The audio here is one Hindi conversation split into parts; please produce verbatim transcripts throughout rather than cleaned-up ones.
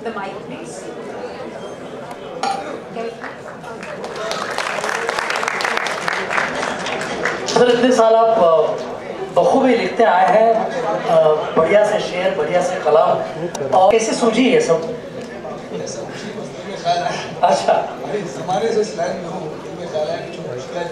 the mic, please. सर, इतने साल आप बखूबी लिखते आए हैं, बढ़िया से शेर, बढ़िया से कलाम, और कैसे सूझी ये सब? अच्छा, हमारे से लाइन में हूँ, इनमें ख्याल है कि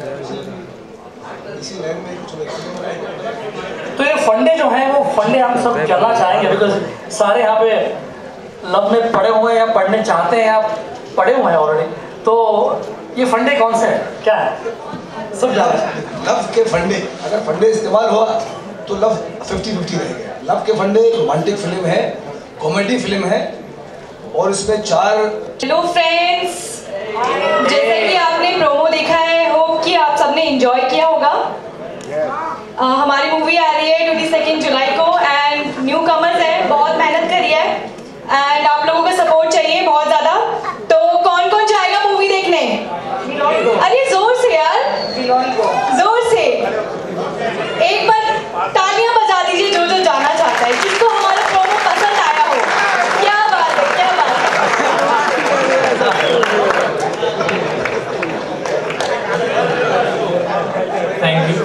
इसी लाइन में कुछ तो ये फंडे जो हैं वो फंडे हम सब जानना चाहेंगे, बिकॉज सारे यहाँ पे लव में पढ़े हुए हैं या पढ़ने चाहते हैं या पढ़े हुए हैं ऑलरेडी, तो ये फंडे कौन से हैं, क्या है, सब जानना चाहेंगे। लव के फंडे, अगर फंडे इस्तेमाल हुआ तो लव फिफ्टी फिफ्टी रहेगा। लव के फंडे रोमांटिक फिल्म है, कॉमेडी फिल्म है, और इसमें चार। हेलो फ्रेंड्स, जैसे कि आपने प्रोमो देखा है, होप कि आप सबने एंजॉय किया होगा। uh, हमारी मूवी आ रही है ट्वेंटी सेकेंड जुलाई को, एंड न्यू कमर्स है, बहुत मेहनत करी है, एंड आप लोगों का सपोर्ट चाहिए बहुत ज़्यादा। तो कौन कौन जाएगा मूवी देखने? अरे जोर से यार, जोर से एक बार तालियां बजा दीजिए जो जो जाना चाहता है, जिसको हमारा प्रोमो पसंद आया हो। क्या बात है, क्या बात है। Thank you.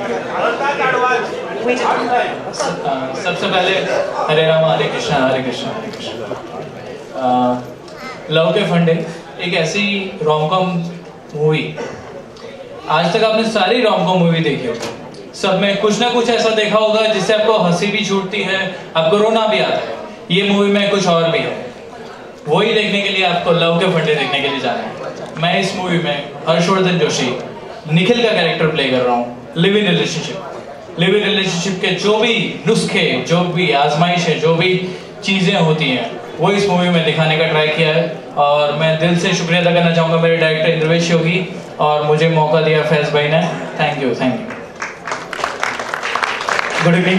सबसे पहले हरे राम हरे कृष्णा हरे कृष्णा हरे कृष्णा। लव के फंडे एक ऐसी रोमकॉम मूवी, आज तक आपने सारी रोमकॉम मूवी देखी होगी, सब में कुछ ना कुछ ऐसा देखा होगा जिससे आपको हंसी भी छूटती है, आपको रोना भी आता है। ये मूवी में कुछ और भी है, वही देखने के लिए आपको लव के फंडे देखने के लिए जाना है। मैं इस मूवी में हर्षवर्धन जोशी निखिल का कैरेक्टर प्ले कर रहा हूँ। Live in relationship live in relationship के जो भी नुस्खे, जो भी आजमाइशें, जो भी चीज़ें होती हैं, वो इस मूवी में दिखाने का ट्राई किया है। और मैं दिल से शुक्रिया अदा करना चाहूँगा मेरे डायरेक्टर इंद्रवेश योगी, और मुझे मौका दिया फैज भाई ने। Thank you, thank you. Good evening.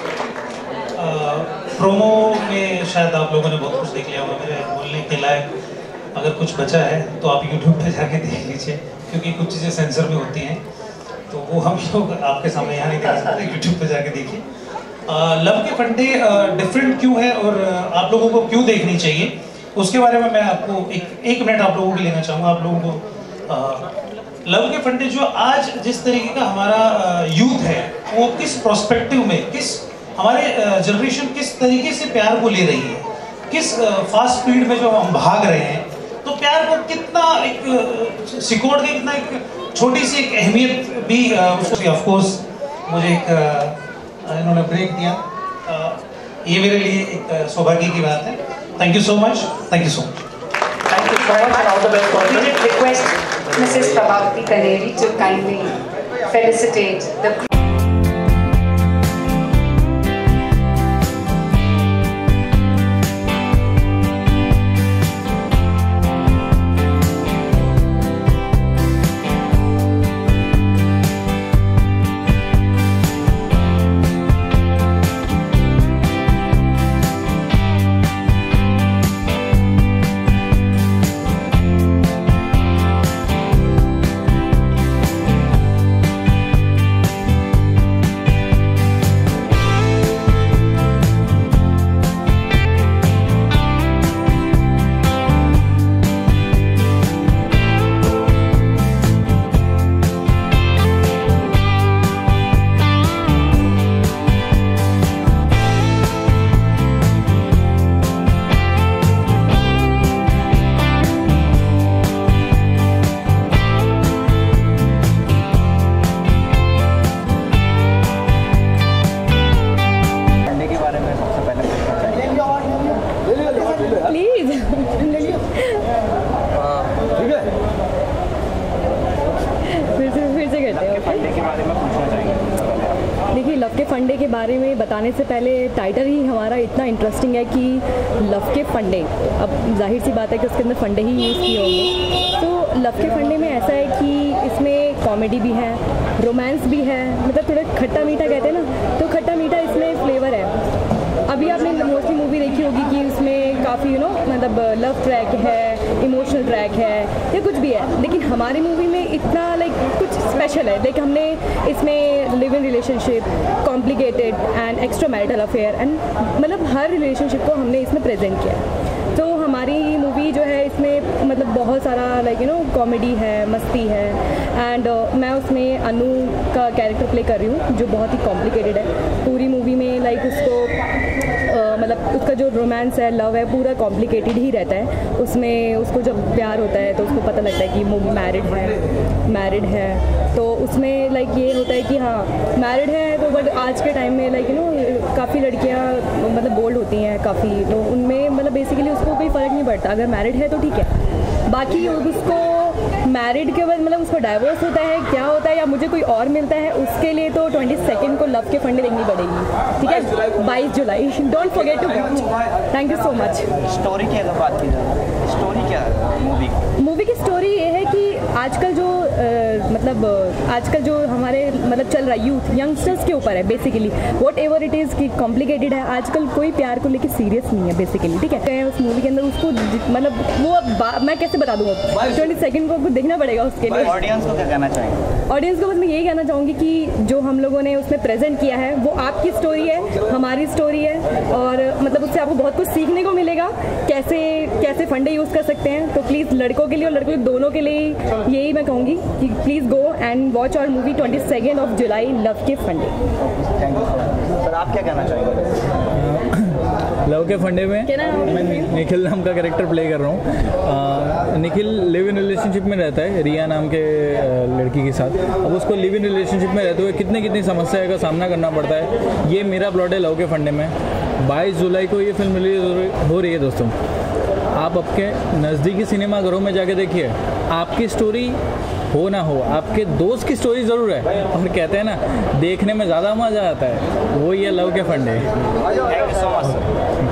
Promo में शायद आप लोगों ने बहुत कुछ देख लिया होगा। मेरे बोलने के लायक अगर कुछ बचा है तो आप यूट्यूब पे जाके देख लीजिए, क्योंकि कुछ चीज़ें सेंसर में होती हैं, तो वो हम लोग आपके सामने यहाँ नहीं दिखा सकते, यूट्यूब पे जाके देखिए। लव के फंडे डिफरेंट क्यों है और आप लोगों को क्यों देखनी चाहिए, उसके बारे में मैं आपको एक एक मिनट आप लोगों को लेना चाहूँगा। आप लोगों को लव के फंडे जो आज जिस तरीके का हमारा यूथ है, वो किस प्रोस्पेक्टिव में, किस हमारे जनरेशन किस तरीके से प्यार को ले रही है, किस फास्ट स्पीड में जो हम भाग रहे हैं, तो प्यार को कितना एक सिकोड़ के कितना एक छोटी सी एक अहमियत भी उसको। ऑफ कोर्स मुझे एक इन्होंने ब्रेक दिया, ये मेरे लिए एक सौभाग्य की बात है। Thank you so much, thank you so much. Thank you so much, all the best for We did request Missus Prabhavati Kaneri to kindly felicitate the फंडे के बारे में बताने से पहले टाइटल ही हमारा इतना इंटरेस्टिंग है कि लव के फंडे, अब जाहिर सी बात है कि उसके अंदर फंडे ही यूज़ किए होंगे। तो लव के फंडे में ऐसा है कि इसमें कॉमेडी भी है, रोमांस भी है, मतलब थोड़ा खट्टा मीठा कहते हैं ना, तो खट्टा मीठा इसमें फ्लेवर है। अभी आपने मोस्टली मूवी देखी होगी कि उसमें काफ़ी यू नो मतलब लव ट्रैक है, इमोशनल ट्रैक है या कुछ भी है, लेकिन हमारी मूवी में इतना लाइक कुछ स्पेशल है। लाइक हमने इसमें live in relationship, complicated and extra marital affair and मतलब हर रिलेशनशिप को हमने इसमें प्रेजेंट किया है। तो हम हमारी मूवी जो है इसमें मतलब बहुत सारा लाइक यू नो कॉमेडी है, मस्ती है एंड uh, मैं उसमें अनु का कैरेक्टर प्ले कर रही हूँ जो बहुत ही कॉम्प्लिकेटेड है। पूरी मूवी में लाइक उसको uh, मतलब उसका जो रोमांस है, लव है, पूरा कॉम्प्लिकेटेड ही रहता है। उसमें उसको जब प्यार होता है तो उसको पता लगता है कि वो मैरिड है मैरिड है तो उसमें लाइक ये होता है कि हाँ मैरिड है तो बट आज के टाइम में लाइक यू नो काफ़ी लड़कियाँ मतलब बोल्ड होती हैं काफ़ी, तो उनमें मतलब बेसिकली उसको कोई फ़र्क नहीं पड़ता, अगर मैरिड है तो ठीक है। बाकी उसको मैरिड के बाद मतलब उसको डाइवोर्स होता है, क्या होता है या मुझे कोई और मिलता है, उसके लिए तो ट्वेंटी सेकेंड को लव के फंडे देखनी पड़ेगी, ठीक है, बाईस जुलाई। Don't forget to watch. Thank you so much. Story की अगर बात की जाए, स्टोरी क्या है मूवी मूवी की स्टोरी ये है कि आजकल जो आ, मतलब आजकल जो हमारे मतलब चल रहा है यूथ यंगस्टर्स के ऊपर है basically, whatever it is कि कॉम्प्लिकेटेड है आजकल, कोई प्यार को लेके सीरियस नहीं है बेसिकली, ठीक है। उस मूवी के अंदर उसको मतलब वो अब मैं कैसे बता दूँगा, ट्वेंटी सेकेंड को देखना पड़ेगा उसके लिए। ऑडियंस को क्या कहना चाहेंगे? ऑडियंस को बस मैं यही कहना चाहूँगी कि जो हम लोगों ने उसमें प्रेजेंट किया है वो आपकी स्टोरी है, हमारी स्टोरी है, और मतलब उससे आपको बहुत कुछ सीखने को मिलेगा कैसे कैसे फंडे यूज़ कर सकते हैं। तो प्लीज़ लड़कों के लिए और लड़कों दोनों के लिए यही मैं कहूँगी कि please go and watch our movie twenty second of July, love के फंडे। Thank you sir. आप क्या कहना चाहेंगे? लव के फंडे में मैं निखिल नाम का कैरेक्टर प्ले कर रहा हूँ। निखिल लिव इन रिलेशनशिप में रहता है रिया नाम के लड़की के साथ। अब उसको लिव इन रिलेशनशिप में रहते हुए कितनी कितनी समस्या का सामना करना पड़ता है, ये मेरा प्लॉट है लव के फंडे में। बाईस जुलाई को ये फिल्म रिलीज हो रही है दोस्तों, आप आपके नज़दीकी सिनेमाघरों में जाके देखिए। आपकी स्टोरी हो ना हो, आपके दोस्त की स्टोरी ज़रूर है, और कहते हैं ना देखने में ज़्यादा मज़ा आता है, वो ये लव के फंडे। Thank you so much.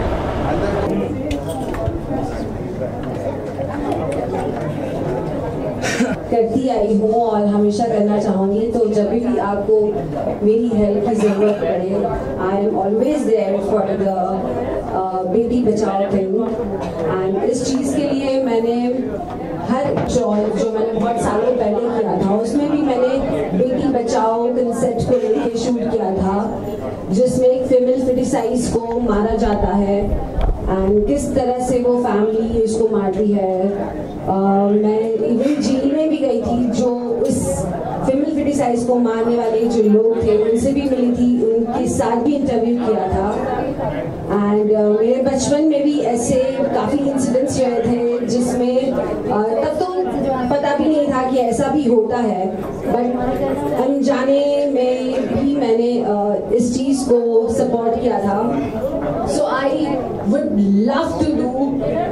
करती आई हूँ और हमेशा करना चाहूँगी, तो जब भी आपको मेरी हेल्प की ज़रूरत पड़े, I am always there for the Beti Bachao film. And इस चीज़ के लिए मैंने हर जॉब जो मैंने बहुत सालों पहले किया था उसमें भी मैंने बेटी बचाओ कंसेप्ट को लेकर शूट किया था, जिसमें एक फीमेल फिटिसाइज को मारा जाता है एंड किस तरह से वो फैमिली उसको मारती है। Uh, मैं इवन जेल में भी गई थी, जो उस फीमेल फिटिसाइज को मारने वाले जो लोग थे उनसे भी मिली थी, उनके साथ भी इंटरव्यू किया था। एंड uh, मेरे बचपन में भी ऐसे काफ़ी इंसिडेंट्स रहे थे जिसमें uh, तब तो पता भी नहीं था कि ऐसा भी होता है, बट अनजाने में भी मैंने uh, इस चीज़ को सपोर्ट किया था। So I would love to do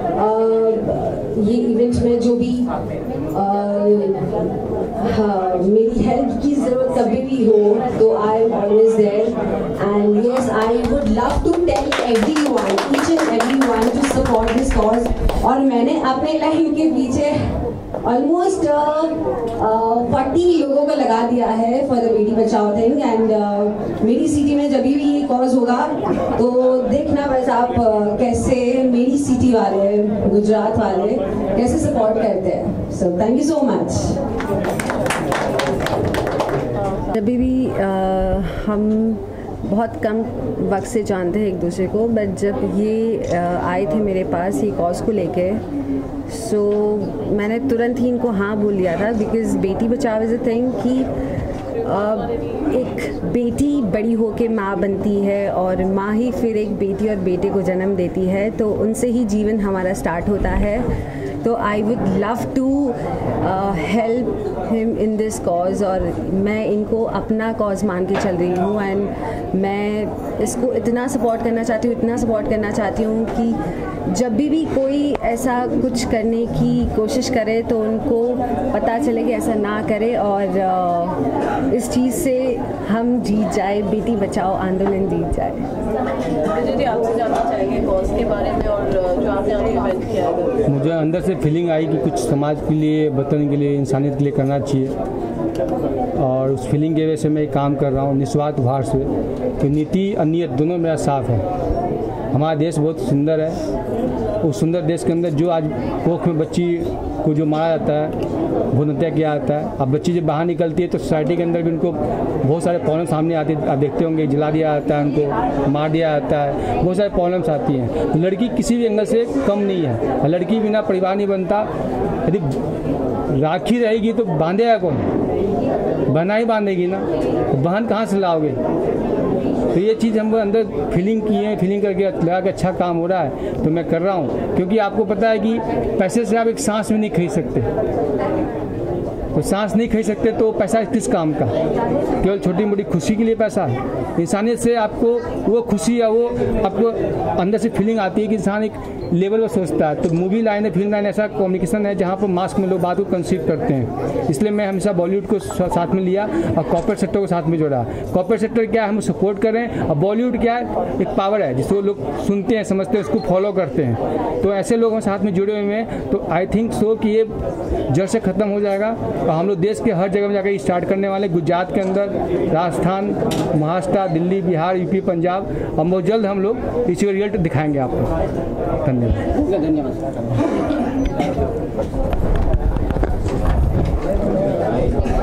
ये इवेंट में जो भी आ, हाँ, मेरी हेल्प की जरूरत कभी भी हो तो I am always there. And yes, I would love to tell everyone, each and everyone to support this cause. और मैंने अपने लाइन के पीछे ऑलमोस्ट फोर्टी लोगों को लगा दिया है फॉर द बेटी बचाओ थिंग। एंड मेरी सिटी में जब भी ये कॉज होगा तो देखना बस आप uh, कैसे मेरी सिटी वाले, गुजरात वाले कैसे सपोर्ट करते हैं। So thank you so much. जब भी uh, हम बहुत कम वक्त से जानते हैं एक दूसरे को, बट जब ये uh, आए थे मेरे पास ये कॉज को लेके, सो so, मैंने तुरंत ही इनको हाँ बोल दिया था, because Beti Bachao is a thing कि uh, एक बेटी बड़ी होके माँ बनती है और माँ ही फिर एक बेटी और बेटे को जन्म देती है, तो उनसे ही जीवन हमारा स्टार्ट होता है। तो I would love to help him in this cause, और मैं इनको अपना कॉज मान के चल रही हूँ। एंड मैं इसको इतना सपोर्ट करना चाहती हूँ, इतना सपोर्ट करना चाहती हूँ कि जब भी भी कोई ऐसा कुछ करने की कोशिश करे तो उनको पता चले कि ऐसा ना करे, और uh, इस चीज़ से हम जीत जाए, बेटी बचाओ आंदोलन जीत जाए। जी आपसे जानना चाहेंगे कॉज के बारे में और जो आपने अभी इवेंट किया है। मुझे अंदर से फीलिंग आई कि कुछ समाज के लिए, वतन के लिए, इंसानियत के लिए करना चाहिए, और उस फीलिंग की वजह से मैं काम कर रहा हूँ निस्वार्थ भाव से कि नीति और नीयत दोनों मेरा साफ है। हमारा देश बहुत सुंदर है। उस सुंदर देश के अंदर जो आज कोख में बच्ची को जो मारा जाता है, भ्रूण हत्या किया जाता है, अब बच्ची जब बाहर निकलती है तो सोसाइटी के अंदर भी उनको बहुत सारे प्रॉब्लम सामने आते हैं। आप देखते होंगे जला दिया जाता है, उनको मार दिया जाता है, बहुत सारे प्रॉब्लम्स आती हैं। तो लड़की किसी भी एंगल से कम नहीं है। लड़की बिना परिवार नहीं बनता। यदि राखी रहेगी तो बांधेगा कौन? बहना ही बांधेगी ना, तो बहन कहाँ से लाओगे? तो ये चीज़ हम अंदर फीलिंग की है, फीलिंग करके लगा कि अच्छा काम हो रहा है तो मैं कर रहा हूँ। क्योंकि आपको पता है कि पैसे से आप एक सांस भी नहीं खरीद सकते, तो सांस नहीं खरीद सकते तो पैसा किस काम का? केवल छोटी मोटी खुशी के लिए पैसा है? इंसानियत से आपको वो खुशी या वो आपको अंदर से फीलिंग आती है कि इंसान एक लेवल पर सोचता है। तो मूवी लाइन है, फिल्म लाइन ऐसा कम्युनिकेशन है जहाँ पर मास्क में लोग बात को कंसीव करते हैं। इसलिए मैं हमेशा बॉलीवुड को साथ में लिया और कॉर्पोरेट सेक्टर को साथ में जोड़ा। कॉर्पोरेट सेक्टर क्या है, हम सपोर्ट कर रहे हैं, और बॉलीवुड क्या है, एक पावर है जिसको लोग सुनते हैं, समझते हैं, उसको फॉलो करते हैं। तो ऐसे लोग हम साथ में जुड़े हुए हैं। तो आई थिंक सो कि ये जड़ से ख़त्म हो जाएगा और हम लोग देश के हर जगह में जाकर स्टार्ट करने वाले, गुजरात के अंदर, राजस्थान, महाराष्ट्र, दिल्ली, बिहार, यूपी, पंजाब, और बहुत जल्द हम लोग इसका रिजल्ट दिखाएंगे आपको। धन्यवाद। धन्यवाद।